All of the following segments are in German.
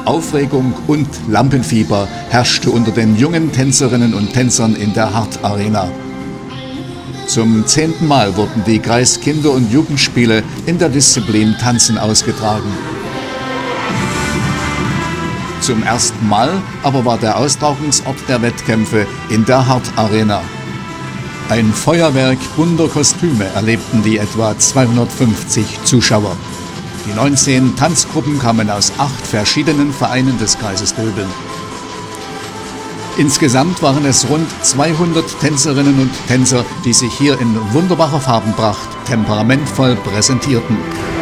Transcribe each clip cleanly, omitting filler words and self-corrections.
Aufregung und Lampenfieber herrschte unter den jungen Tänzerinnen und Tänzern in der Hart Arena. Zum 10. Mal wurden die Kreis-Kinder- und Jugendspiele in der Disziplin Tanzen ausgetragen. Zum ersten Mal aber war der Austragungsort der Wettkämpfe in der Hart Arena. Ein Feuerwerk bunter Kostüme erlebten die etwa 250 Zuschauer. Die 19 Tanzgruppen kamen aus 8 verschiedenen Vereinen des Kreises Döbeln. Insgesamt waren es rund 200 Tänzerinnen und Tänzer, die sich hier in wunderbarer Farbenpracht temperamentvoll präsentierten.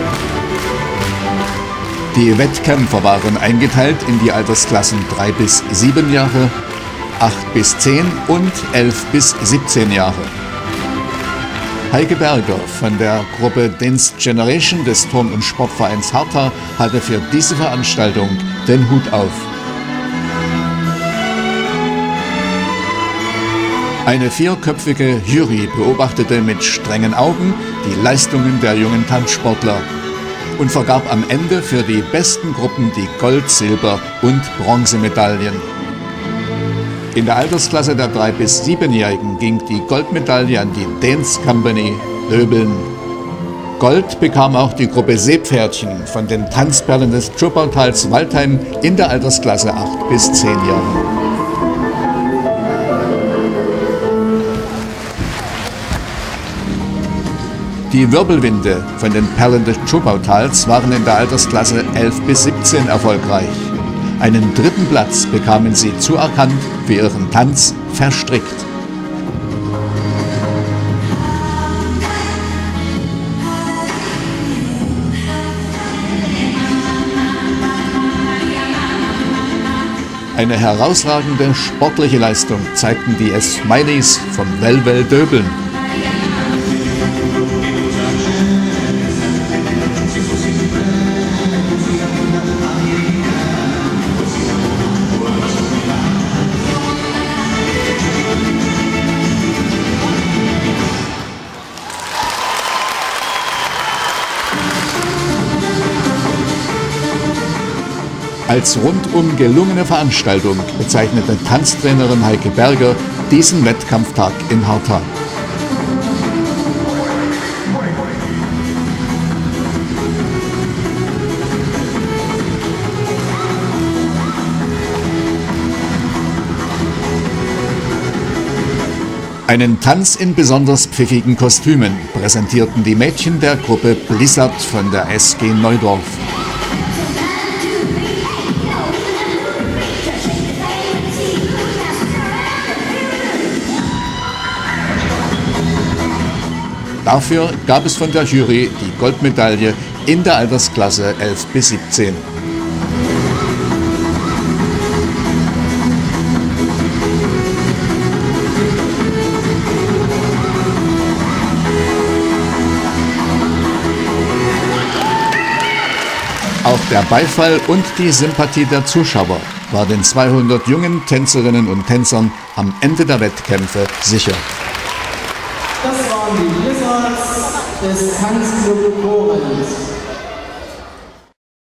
Die Wettkämpfer waren eingeteilt in die Altersklassen 3 bis 7 Jahre, 8 bis 10 und 11 bis 17 Jahre. Heike Berger von der Gruppe Dance Generation des Turn- und Sportvereins Harta hatte für diese Veranstaltung den Hut auf. Eine 4-köpfige Jury beobachtete mit strengen Augen die Leistungen der jungen Tanzsportler und vergab am Ende für die besten Gruppen die Gold-, Silber- und Bronzemedaillen. In der Altersklasse der 3- bis 7-Jährigen ging die Goldmedaille an die Dance Company Döbeln. Gold bekam auch die Gruppe Seepferdchen von den Tanzperlen des Tschubautals Waldheim in der Altersklasse 8 bis 10 Jahre. Die Wirbelwinde von den Perlen des Tschubautals waren in der Altersklasse 11 bis 17 erfolgreich. Einen 3. Platz bekamen sie zuerkannt für ihren Tanz Verstrickt. Eine herausragende sportliche Leistung zeigten die Smileys vom Wellwell Döbeln. Als rundum gelungene Veranstaltung bezeichnete Tanztrainerin Heike Berger diesen Wettkampftag in Harta. Einen Tanz in besonders pfiffigen Kostümen präsentierten die Mädchen der Gruppe Blizzard von der SG Neudorf. Dafür gab es von der Jury die Goldmedaille in der Altersklasse 11 bis 17. Auch der Beifall und die Sympathie der Zuschauer war den 200 jungen Tänzerinnen und Tänzern am Ende der Wettkämpfe sicher. Das waren die Blizzards des Tanzclub Korinth.